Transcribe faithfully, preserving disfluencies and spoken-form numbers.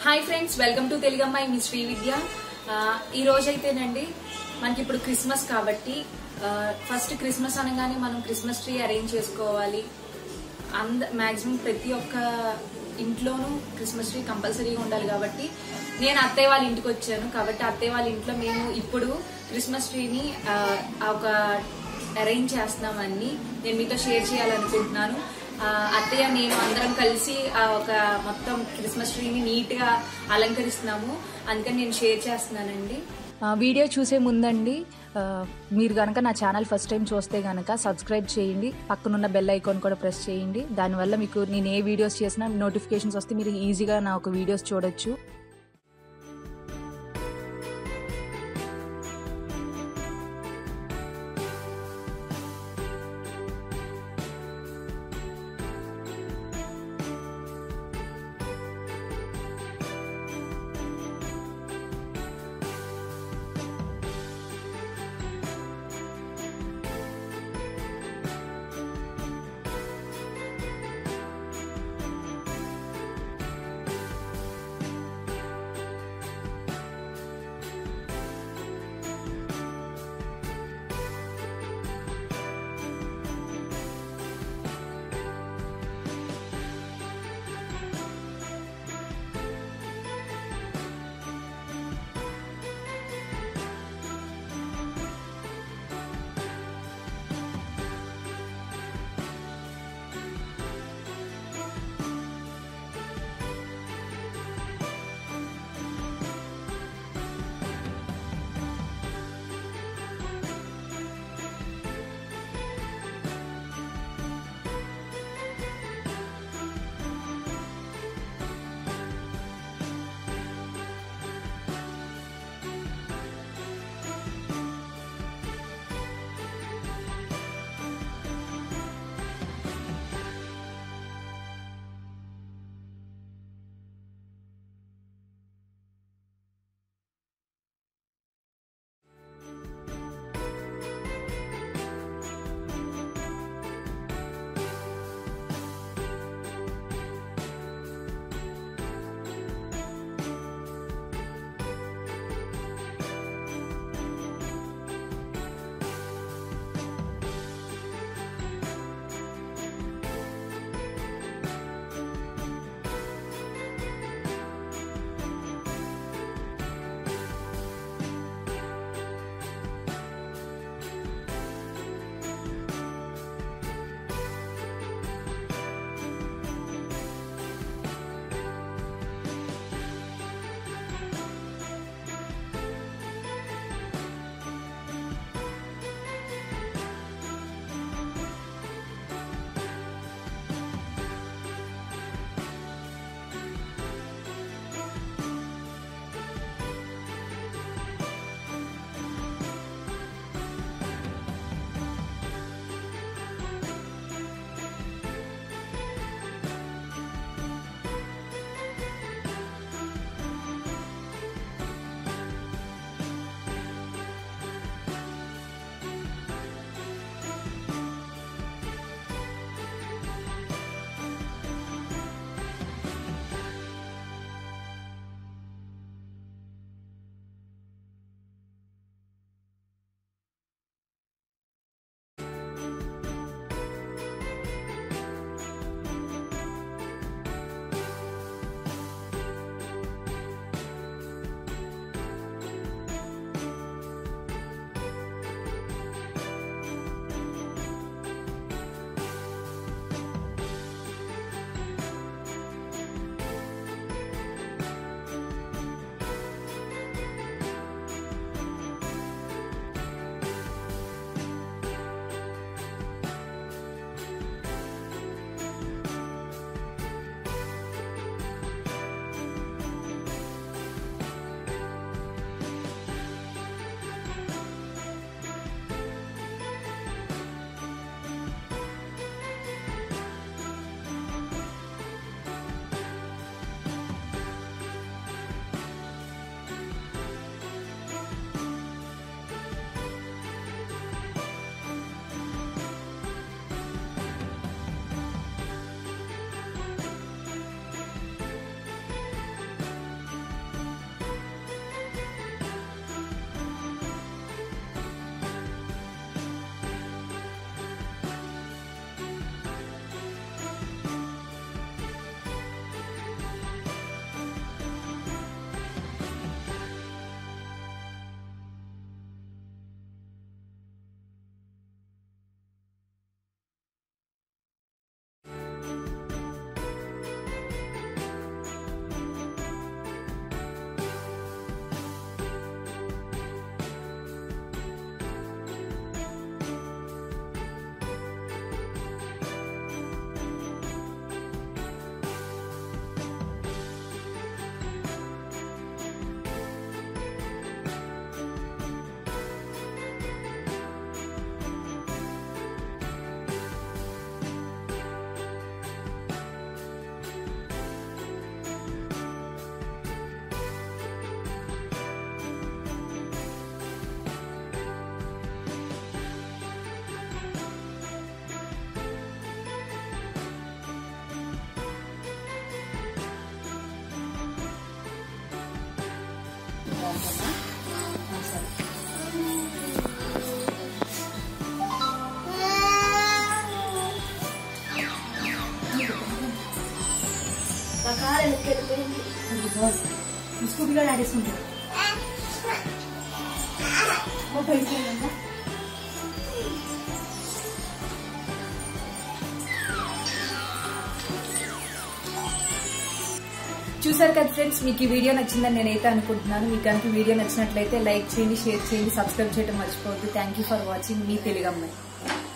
Hi friends, welcome to తెలుగమ్మాయి. మీ శ్రీవిద్య. ఈ రోజు అయితేనండి మనకి ఇప్పుడు క్రిస్మస్ కాబట్టి ఫస్ట్ క్రిస్మస్ అనగానే మనం క్రిస్మస్ ట్రీ అరేంజ్ చేసుకోవాలి. అంద మాక్సిమం ప్రతి ఒక్క ఇంట్లోనూ క్రిస్మస్ ట్రీ కంపల్సరీగా ఉండాలి. కాబట్టి నేను అత్తయ్య వాళ్ళ ఇంటికి వచ్చాను. కాబట్టి అత్తయ్య వాళ్ళ ఇంట్లో మేము ఇప్పుడు క్రిస్మస్ ట్రీని ఒక అరేంజ్ చేస్తున్నామని నేను మీతో షేర్ చేయాలనుకుంటున్నాను. అత్తయ్య నేను అందరం కలిసి ఒక మొత్తం క్రిస్మస్ ట్రీని నీట్ గా అలంకరిస్తున్నాము. అందుకని నేను షేర్ చేస్తున్నానండి. వీడియో చూసే ముందండి మీరు కనుక నా ఛానల్ ఫస్ట్ టైం చూస్తే కనుక సబ్స్క్రైబ్ చేయండి, పక్కనున్న బెల్ ఐకాన్ కూడా ప్రెస్ చేయండి. దానివల్ల మీకు నేను ఏ వీడియోస్ చేసినా నోటిఫికేషన్స్ వస్తే మీరు ఈజీగా నా ఒక వీడియోస్ చూడొచ్చు. స్కూటీలో నడుచుకుంటారు చూసారు కదా ఫ్రెండ్స్, మీకు ఈ వీడియో నచ్చిందని నేనైతే అనుకుంటున్నాను. మీకు కనుక వీడియో నచ్చినట్లయితే లైక్ చేయండి, షేర్ చేయండి, సబ్స్క్రైబ్ చేయడం మర్చిపోవద్దు. Thank you for watching. మీ తెలుగు అమ్మాయి.